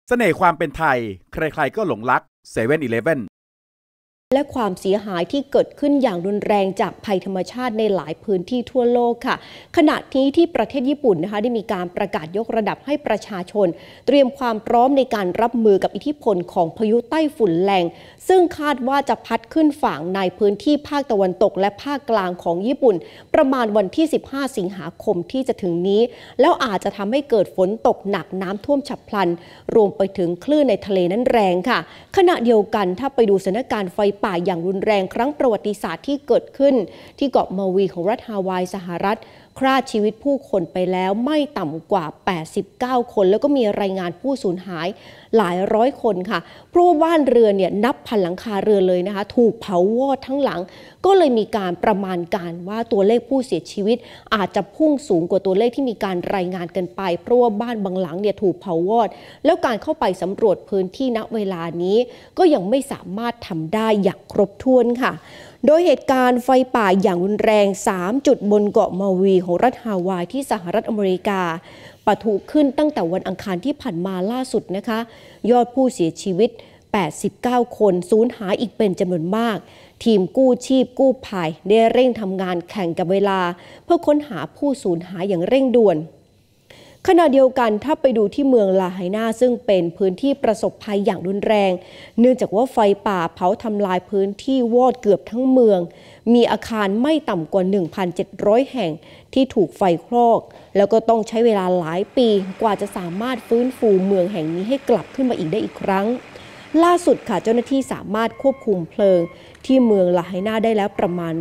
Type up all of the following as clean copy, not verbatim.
เสน่ห์ความเป็นไทยใครๆก็หลงรัก7-Eleven และความเสียหายที่เกิดขึ้นอย่างรุนแรงจากภัยธรรมชาติในหลายพื้นที่ทั่วโลกค่ะขณะนี้ที่ประเทศญี่ปุ่นนะคะได้มีการประกาศยกระดับให้ประชาชนเตรียมความพร้อมในการรับมือกับอิทธิพลของพายุไต้ฝุ่นแรงซึ่งคาดว่าจะพัดขึ้นฝั่งในพื้นที่ภาคตะวันตกและภาคกลางของญี่ปุ่นประมาณวันที่15สิงหาคมที่จะถึงนี้แล้วอาจจะทำให้เกิดฝนตกหนักน้ำท่วมฉับพลันรวมไปถึงคลื่นในทะเลนั้นแรงค่ะขณะเดียวกันถ้าไปดูสถานการณ์ไฟป่าอย่างรุนแรงครั้งประวัติศาสตร์ที่เกิดขึ้นที่เกาะมาวีของรัฐฮาวายสหรัฐฆ่าชีวิตผู้คนไปแล้วไม่ต่ำกว่า89คนแล้วก็มีรายงานผู้สูญหายหลายร้อยคนค่ะเพราะว่าบ้านเรือนเนี่ยนับพันหลังคาเรือนเลยนะคะถูกเผาวอดทั้งหลังก็เลยมีการประมาณการว่าตัวเลขผู้เสียชีวิตอาจจะพุ่งสูงกว่าตัวเลขที่มีการรายงานกันไปเพราะว่าบ้านบางหลังเนี่ยถูกเผาวอดแล้วการเข้าไปสำรวจพื้นที่ณเวลานี้ก็ยังไม่สามารถทำได้อย่างครบถ้วนค่ะโดยเหตุการณ์ไฟป่าอย่างรุนแรง3จุดบนเกาะมาวีของรัฐฮาวายที่สหรัฐอเมริกาปะทุขึ้นตั้งแต่วันอังคารที่ผ่านมาล่าสุดนะคะยอดผู้เสียชีวิต89คนสูญหายอีกเป็นจำนวนมากทีมกู้ชีพกู้ภัยได้เร่งทำงานแข่งกับเวลาเพื่อค้นหาผู้สูญหายอย่างเร่งด่วนขณะเดียวกันถ้าไปดูที่เมืองลาไฮนาซึ่งเป็นพื้นที่ประสบภัยอย่างรุนแรงเนื่องจากว่าไฟป่าเผาทำลายพื้นที่วอดเกือบทั้งเมืองมีอาคารไม่ต่ำกว่า 1,700 แห่งที่ถูกไฟคลอกแล้วก็ต้องใช้เวลาหลายปีกว่าจะสามารถฟื้นฟูเมืองแห่งนี้ให้กลับขึ้นมาอีกได้อีกครั้งล่าสุดค่ะเจ้าหน้าที่สามารถควบคุมเพลิงที่เมืองลาไฮนาได้แล้วประมาณ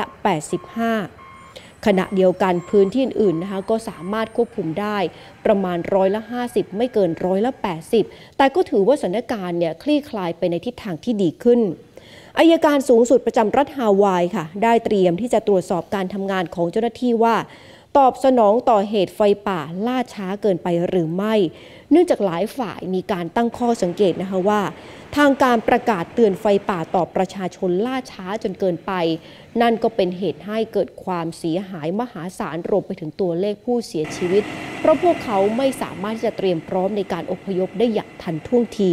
85%ขณะเดียวกันพื้นที่อื่นๆนะคะก็สามารถควบคุมได้ประมาณ50%ไม่เกิน80%แต่ก็ถือว่าสถานการณ์เนี่ยคลี่คลายไปในทิศทางที่ดีขึ้นอัยการสูงสุดประจำรัฐฮาวายค่ะได้เตรียมที่จะตรวจสอบการทำงานของเจ้าหน้าที่ว่าตอบสนองต่อเหตุไฟป่าล่าช้าเกินไปหรือไม่เนื่องจากหลายฝ่ายมีการตั้งข้อสังเกตนะคะว่าทางการประกาศเตือนไฟป่าต่อประชาชนล่าช้าจนเกินไปนั่นก็เป็นเหตุให้เกิดความเสียหายมหาศาลรวมไปถึงตัวเลขผู้เสียชีวิตเพราะพวกเขาไม่สามารถที่จะเตรียมพร้อมในการอพยพได้อย่างทันท่วงที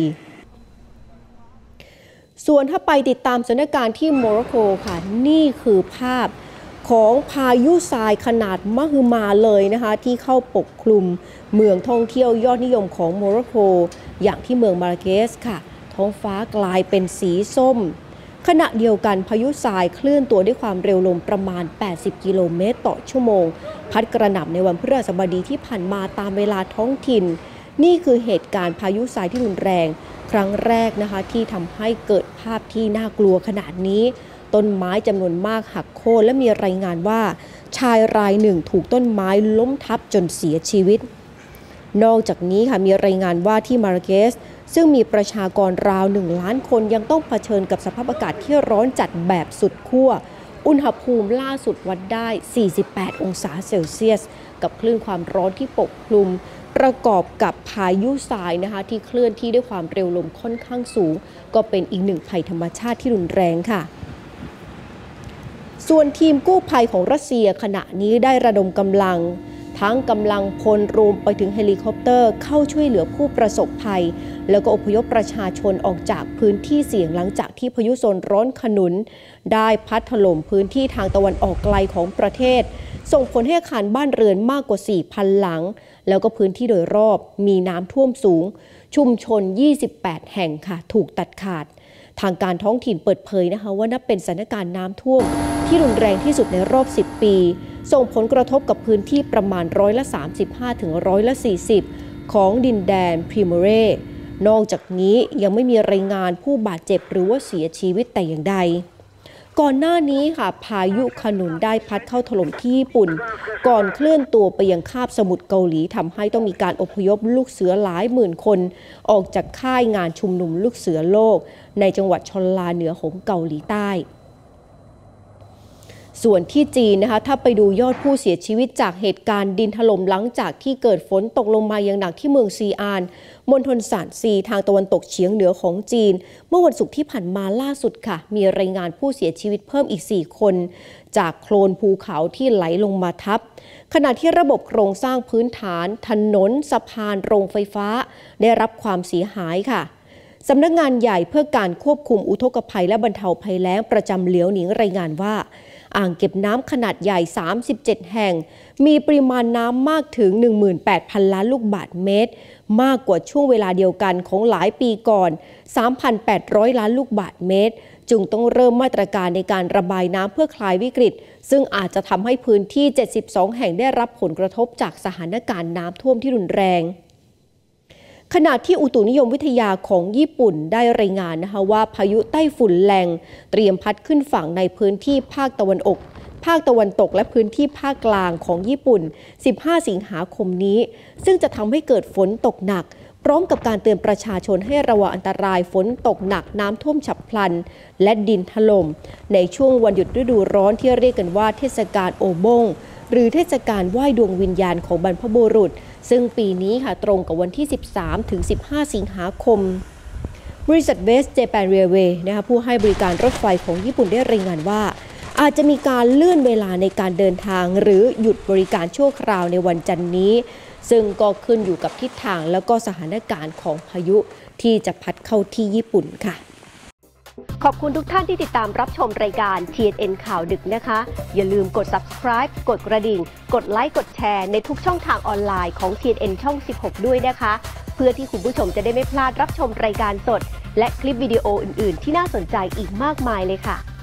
ส่วนถ้าไปติดตามสถานการณ์ที่โมร็อกโกค่ะนี่คือภาพของพายุทรายขนาดมหึมาเลยนะคะที่เข้าปกคลุมเมืองท่องเที่ยวยอดนิยมของโมร็อกโกอย่างที่เมืองมาราเกสค่ะท้องฟ้ากลายเป็นสีส้มขณะเดียวกันพายุทรายเคลื่อนตัวด้วยความเร็วลมประมาณ80กิโลเมตรต่อชั่วโมงพัดกระหน่ำในวันพฤหัสบดีที่ผ่านมาตามเวลาท้องถิ่นนี่คือเหตุการณ์พายุทรายที่รุนแรงครั้งแรกนะคะที่ทำให้เกิดภาพที่น่ากลัวขนาดนี้ต้นไม้จำนวนมากหักโค่นและมีรายงานว่าชายรายหนึ่งถูกต้นไม้ล้มทับจนเสียชีวิตนอกจากนี้ค่ะมีรายงานว่าที่มาราเกสซึ่งมีประชากรราว1 ล้านคนยังต้องเผชิญกับสภาพอากาศที่ร้อนจัดแบบสุดขั้วอุณหภูมิล่าสุดวัดได้48องศาเซลเซียสกับคลื่นความร้อนที่ปกคลุมประกอบกับพายุทรายนะคะที่เคลื่อนที่ด้วยความเร็วลมค่อนข้างสูงก็เป็นอีกหนึ่งภัยธรรมชาติที่รุนแรงค่ะส่วนทีมกู้ภัยของรัสเซียขณะนี้ได้ระดมกำลังทั้งกำลังพลรวมไปถึงเฮลิคอปเตอร์เข้าช่วยเหลือผู้ประสบภัยแล้วก็อพยพประชาชนออกจากพื้นที่เสี่ยงหลังจากที่พายุโซนร้อนขนุนได้พัดถล่มพื้นที่ทางตะวันออกไกลของประเทศส่งผลให้อาคารบ้านเรือนมากกว่า 4,000 หลังแล้วก็พื้นที่โดยรอบมีน้ำท่วมสูงชุมชน28แห่งค่ะถูกตัดขาดทางการท้องถิ่นเปิดเผยนะคะว่านับเป็นสถานการณ์น้ำท่วมที่รุนแรงที่สุดในรอบ10ปีส่งผลกระทบกับพื้นที่ประมาณ35%ถึง40%ของดินแดนพริโมเรนอกจากนี้ยังไม่มีรายงานผู้บาดเจ็บหรือว่าเสียชีวิตแต่อย่างใดก่อนหน้านี้ค่ะพายุขนุนได้พัดเข้าถล่มที่ญี่ปุ่นก่อนเคลื่อนตัวไปยังคาบสมุทรเกาหลีทำให้ต้องมีการอพยพลูกเสือหลายหมื่นคนออกจากค่ายงานชุมนุมลูกเสือโลกในจังหวัดชอนลาเหนือของเกาหลีใต้ส่วนที่จีนนะคะถ้าไปดูยอดผู้เสียชีวิตจากเหตุการณ์ดินถล่มหลังจากที่เกิดฝนตกลงมาอย่างหนักที่เมืองซีอานมณฑลซานซีทางตะวันตกเฉียงเหนือของจีนเมื่อวันศุกร์ที่ผ่านมาล่าสุดค่ะมีรายงานผู้เสียชีวิตเพิ่มอีก4 คนจากโคลนภูเขาที่ไหลลงมาทับขณะที่ระบบโครงสร้างพื้นฐานถนนสะพานโรงไฟฟ้าได้รับความเสียหายค่ะสำนักงานใหญ่เพื่อการควบคุมอุทกภัยและบรรเทาภัยแล้งประจำเหลียวหนิงรายงานว่าอ่างเก็บน้ำขนาดใหญ่37แห่งมีปริมาณน้ำมากถึง 18,000 ล้านลูกบาศก์เมตรมากกว่าช่วงเวลาเดียวกันของหลายปีก่อน 3,800 ล้านลูกบาศก์เมตรจึงต้องเริ่มมาตรการในการระบายน้ำเพื่อคลายวิกฤตซึ่งอาจจะทำให้พื้นที่72แห่งได้รับผลกระทบจากสถานการณ์น้ำท่วมที่รุนแรงขณะที่อุตุนิยมวิทยาของญี่ปุ่นได้รายงานนะคะว่าพายุไต้ฝุ่นแรงเตรียมพัดขึ้นฝั่งในพื้นที่ภาคตะวันตกและพื้นที่ภาคกลางของญี่ปุ่น15 สิงหาคมนี้ซึ่งจะทำให้เกิดฝนตกหนักพร้อมกับการเตือนประชาชนให้ระวังอันตรายฝนตกหนักน้ำท่วมฉับพลันและดินถล่มในช่วงวันหยุดฤดูร้อนที่เรียกกันว่าเทศกาลโอบงหรือเทศกาลไหว้ดวงวิญญาณของบรรพบุรุษซึ่งปีนี้ค่ะตรงกับวันที่ 13-15 สิงหาคมบริษัท West Japan Railway นะคะผู้ให้บริการรถไฟของญี่ปุ่นได้รายงานว่าอาจจะมีการเลื่อนเวลาในการเดินทางหรือหยุดบริการชั่วคราวในวันจันทร์นี้ซึ่งก็ขึ้นอยู่กับทิศทางแล้วก็สถานการณ์ของพายุที่จะพัดเข้าที่ญี่ปุ่นค่ะขอบคุณทุกท่านที่ติดตามรับชมรายการ TNN ข่าวดึกนะคะอย่าลืมกด subscribe กดกระดิ่งกดไลค์กดแชร์ในทุกช่องทางออนไลน์ของ TNN ช่อง 16 ด้วยนะคะเพื่อที่คุณผู้ชมจะได้ไม่พลาดรับชมรายการสดและคลิปวิดีโออื่นๆที่น่าสนใจอีกมากมายเลยค่ะ